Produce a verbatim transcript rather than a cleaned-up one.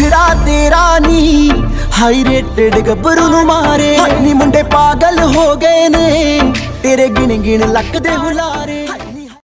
जिगरा तेरा नी high rated गबरू नू मारे नी मुंडे पागल हो गए ने तेरे गिन गिन लक दे हुलारे।